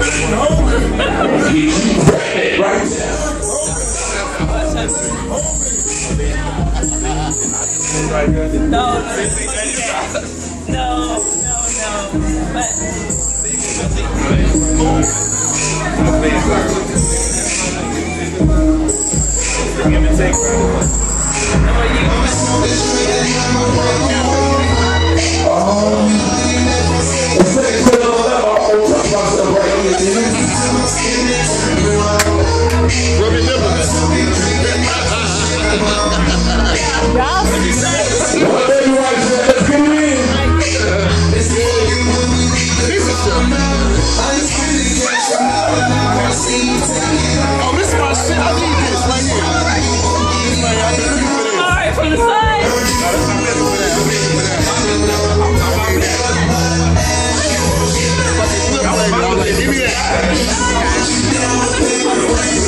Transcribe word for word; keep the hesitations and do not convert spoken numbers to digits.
Right now. No, no, no, no. But give and take. Oh, this is my shit. I need this right here. alright, from the side. Give me that.